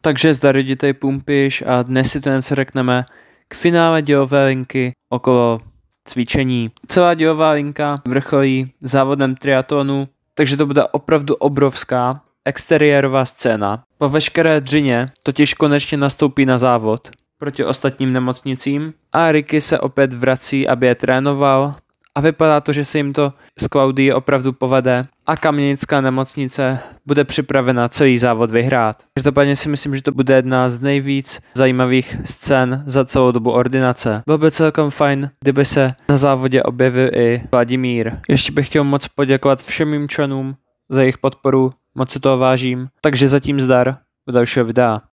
Takže zdar lidi, tady Pumpiš a dnes si to něco řekneme k finále dějové linky okolo cvičení. Celá dějová linka vrcholí závodem triatlonu, takže to bude opravdu obrovská exteriérová scéna. Po veškeré dřině totiž konečně nastoupí na závod proti ostatním nemocnicím a Ricky se opět vrací, aby je trénoval a vypadá to, že se jim to s Claudii opravdu povede a Kamienická nemocnice bude připravena celý závod vyhrát. Každopádně si myslím, že to bude jedna z nejvíc zajímavých scén za celou dobu ordinace. Bylo by celkem fajn, kdyby se na závodě objevil i Vladimír. Ještě bych chtěl moc poděkovat všem mým členům za jejich podporu, moc si toho vážím, takže zatím zdar u dalšího videa.